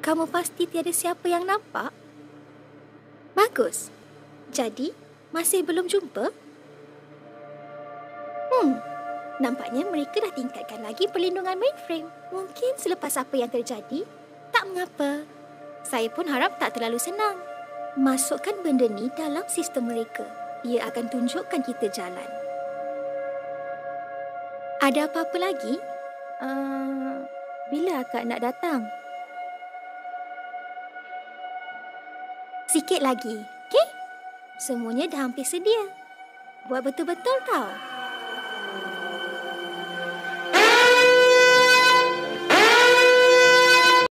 Kamu pasti tiada siapa yang nampak? Bagus. Jadi, masih belum jumpa? Nampaknya mereka dah tingkatkan lagi perlindungan mainframe. Mungkin selepas apa yang terjadi, tak mengapa. Saya pun harap tak terlalu senang. Masukkan benda ni dalam sistem mereka. Ia akan tunjukkan kita jalan. Ada apa-apa lagi? Bila akak nak datang? Sikit lagi, okey? Semuanya dah hampir sedia. Buat betul-betul tau.